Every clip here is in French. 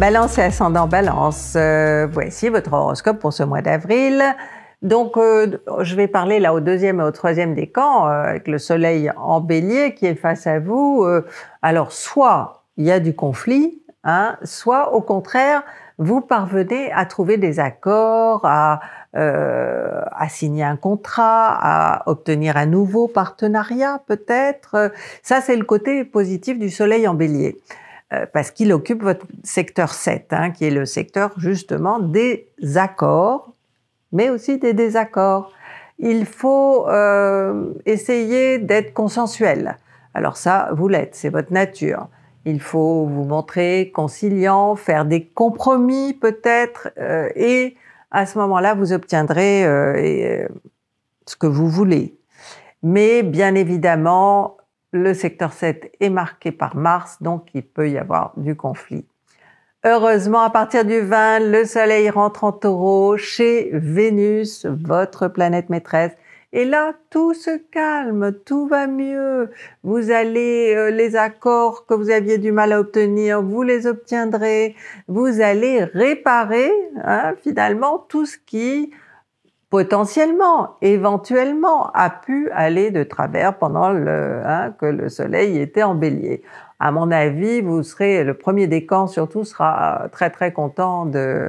Balance et ascendant Balance, voici votre horoscope pour ce mois d'avril. Donc, je vais parler là au deuxième et au troisième décan, avec le soleil en bélier qui est face à vous. Alors, soit il y a du conflit, hein, soit au contraire, vous parvenez à trouver des accords, à signer un contrat, à obtenir un nouveau partenariat peut-être. Ça, c'est le côté positif du soleil en bélier. Parce qu'il occupe votre secteur 7, hein, qui est le secteur justement des accords, mais aussi des désaccords. Il faut essayer d'être consensuel. Alors ça, vous l'êtes, c'est votre nature. Il faut vous montrer conciliant, faire des compromis peut-être, et à ce moment-là, vous obtiendrez ce que vous voulez. Mais bien évidemment, le secteur 7 est marqué par Mars, donc il peut y avoir du conflit. Heureusement, à partir du 20, le soleil rentre en Taureau chez Vénus, votre planète maîtresse. Et là, tout se calme, tout va mieux. Vous allez, les accords que vous aviez du mal à obtenir, vous les obtiendrez. Vous allez réparer, hein, finalement, tout ce qui potentiellement, éventuellement, a pu aller de travers pendant que le soleil était en bélier. À mon avis, vous serez, le premier décan surtout sera très très content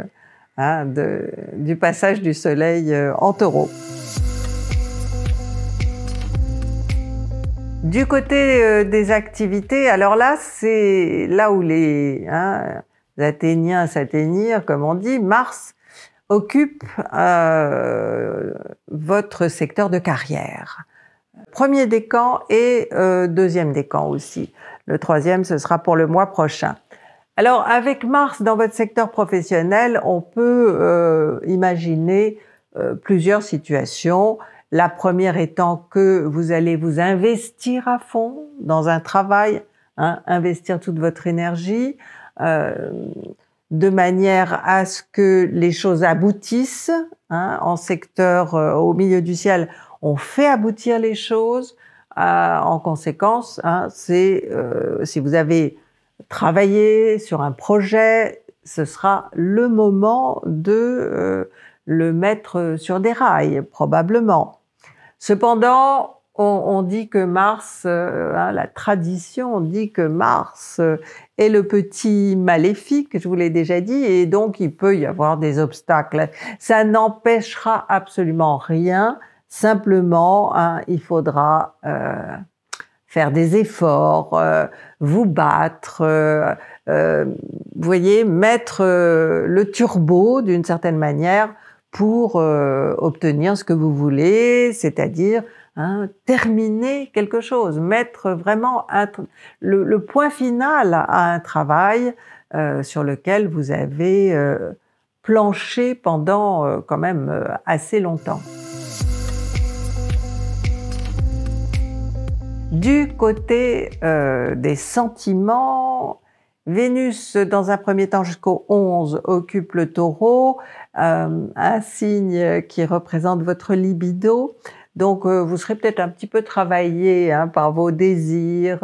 du passage du soleil en Taureau. Du côté des activités, alors là, c'est là où les Athéniens s'atteignirent, comme on dit, Mars occupe votre secteur de carrière. Premier décan et deuxième décan aussi. Le troisième, ce sera pour le mois prochain. Alors, avec Mars dans votre secteur professionnel, on peut imaginer plusieurs situations. La première étant que vous allez vous investir à fond dans un travail, hein, investir toute votre énergie, de manière à ce que les choses aboutissent. Hein, en secteur, au milieu du ciel, on fait aboutir les choses. En conséquence, hein, si vous avez travaillé sur un projet, ce sera le moment de le mettre sur des rails, probablement. Cependant, on dit que Mars, la tradition dit que Mars est le petit maléfique, je vous l'ai déjà dit, et donc il peut y avoir des obstacles. Ça n'empêchera absolument rien, simplement, hein, il faudra faire des efforts, vous battre, vous voyez, mettre le turbo d'une certaine manière pour obtenir ce que vous voulez, c'est-à-dire terminer quelque chose, mettre vraiment le point final à un travail sur lequel vous avez planché pendant quand même assez longtemps. Du côté des sentiments, Vénus, dans un premier temps jusqu'au 11, occupe le Taureau, un signe qui représente votre libido. Donc, vous serez peut-être un petit peu travaillé par vos désirs,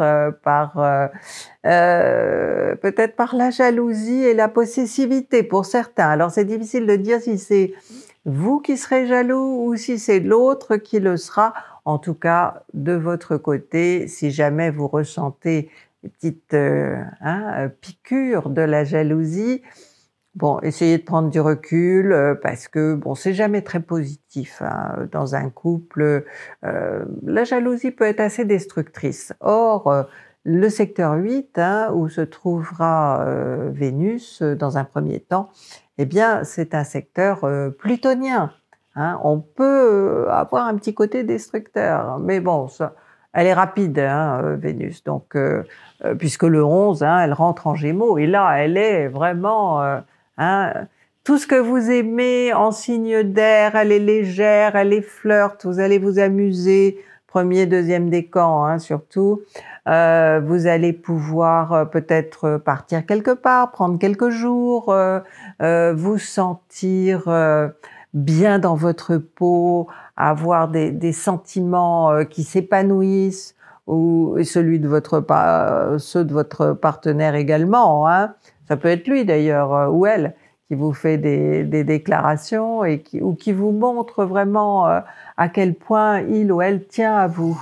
peut-être par la jalousie et la possessivité pour certains. Alors, c'est difficile de dire si c'est vous qui serez jaloux ou si c'est l'autre qui le sera. En tout cas, de votre côté, si jamais vous ressentez une petite piqûre de la jalousie, bon, essayez de prendre du recul parce que bon, c'est jamais très positif dans un couple. La jalousie peut être assez destructrice. Or, le secteur 8, où se trouvera Vénus dans un premier temps, eh bien, c'est un secteur plutonien. On peut avoir un petit côté destructeur, mais bon, ça, elle est rapide, Vénus. Donc, puisque le 11, elle rentre en Gémeaux, et là, elle est vraiment tout ce que vous aimez en signe d'air. Elle est légère, elle est flirte. Vous allez vous amuser. Premier, deuxième décan, surtout. Vous allez pouvoir peut-être partir quelque part, prendre quelques jours, vous sentir bien dans votre peau, avoir des sentiments qui s'épanouissent, ou ceux de votre partenaire également. ça peut être lui d'ailleurs, ou elle, qui vous fait des déclarations et ou qui vous montre vraiment à quel point il ou elle tient à vous.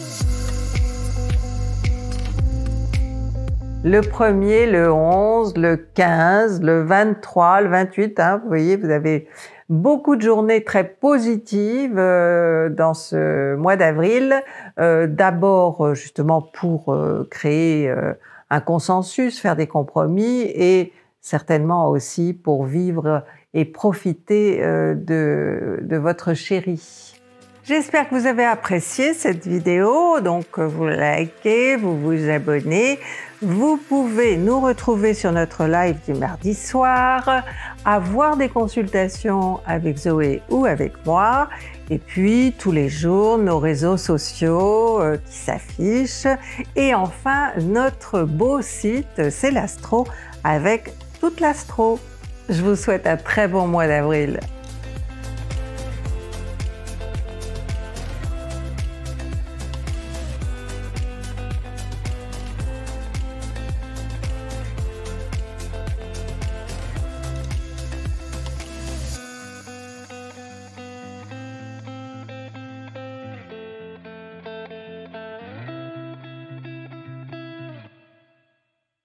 Le 1er, le 11, le 15, le 23, le 28, vous voyez, vous avez beaucoup de journées très positives dans ce mois d'avril. D'abord, justement, pour créer un consensus, faire des compromis et certainement aussi pour vivre et profiter de votre chéri. J'espère que vous avez apprécié cette vidéo, donc vous likez, vous vous abonnez. Vous pouvez nous retrouver sur notre live du mardi soir, avoir des consultations avec Zoé ou avec moi, et puis tous les jours nos réseaux sociaux qui s'affichent, et enfin notre beau site C'est l'Astro avec toute l'astro. Je vous souhaite un très bon mois d'avril.